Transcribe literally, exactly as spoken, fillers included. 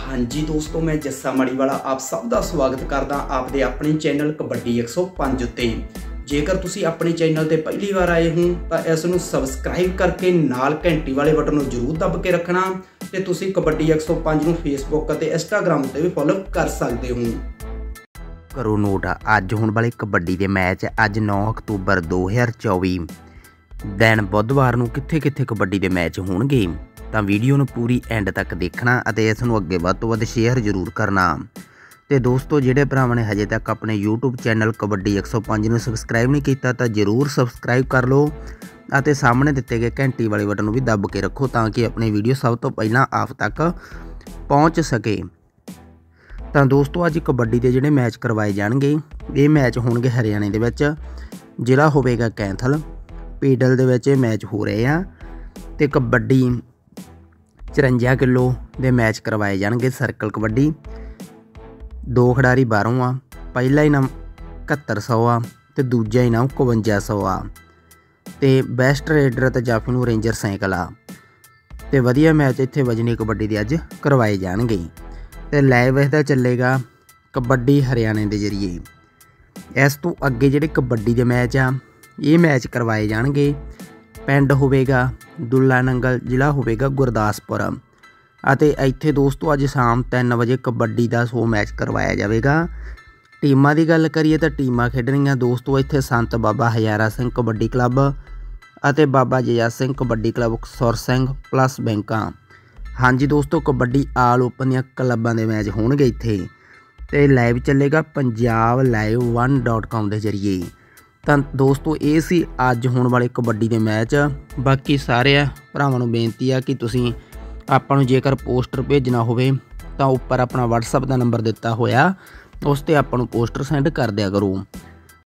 हाँ जी दोस्तों, मैं जस्सा मड़ीवाला आप सब का स्वागत करदा आपदे अपने चैनल कबड्डी एक सौ पाँच उत्ते। जेकर तुसी अपने चैनल ते पहली बार आए हो तो इस नूं सबसक्राइब करके नाल घंटी वाले बटन नूं जरूर दब के रखना ते तुसी कबड्डी एक सौ पाँच नूं फेसबुक ते इंस्टाग्राम ते भी फॉलो कर सकते हो। करो नोट अज होने वाले कबड्डी के मैच अज नौ अक्तूबर दो हज़ार चौबी दिन बुधवार नूं कित्थे कित्थे कबड्डी के मैच होणगे तो वीडियो नूं पूरी एंड तक देखना और इस नूं अगे वध तो वध शेयर जरूर करना। तो दोस्तों जिहड़े भरावां ने हजे तक अपने यूट्यूब चैनल कबड्डी एक सौ पाँच नूं सबसक्राइब नहीं किया तो जरूर सबसक्राइब कर लो और सामने दिते गए घंटी वाले बटन भी दब के रखो ताकि अपनी वीडियो सब तो पहला आप तक पहुँच सके। तो दोस्तों अज कबड्डी के जिहड़े मैच करवाए जाएंगे ये मैच होणगे हरियाणे दे विच, जिला होवेगा कैंथल पीडल दे विच मैच हो रहे हैं। तो कबड्डी चुरंजा किलो के मैच करवाए जाएंगे। सर्कल कबड्डी दो खिडारी बाहरों आ, पहला इनाम इकहत्तर सौ आ तो दूजा इनाम इकवंजा सौ आ। तो बैस्ट रेडर तो जाफी रेंजर साइकिल आ। तो वधिया मैच इत्थे वजनी कबड्डी के अज करवाए जाएंगे। तो लाइव इसका चलेगा कबड्डी हरियाणे के जरिए। इस तो अगे जिहड़े कबड्डी के मैच आ ये मैच करवाए जाएंगे। पिंड होवेगा दुल्ला नंगल, जिला होवेगा गुरदासपुर। ਅਤੇ ਇੱਥੇ दोस्तों अज शाम तीन बजे कबड्डी का सौ मैच करवाया जाएगा। टीमां की गल करिए तो टीमां खेडणीਆਂ दोस्तों ਇੱਥੇ संत बाबा हजारा सिंह कबड्डी क्लब ਅਤੇ बाबा जया सिंह कबड्डी क्लब सुर सिंह प्लस बैंकां। हाँ जी दोस्तों कबड्डी आल ओपन ਦੀਆਂ क्लबां ਦੇ मैच होणगे ਇੱਥੇ। ਤੇ लाइव चलेगा Punjab live one dot com के जरिए। तो दोस्तों ये सी अज होने वाले कबड्डी के मैच। बाकी सारे भरावां नूं बेनती है कि तुसीं आपां नूं जेकर पोस्टर भेजना होवे तो उपर अपना वट्सअप का नंबर दिता होया उस ते आपां नूं पोस्टर सेंड कर दिया करो।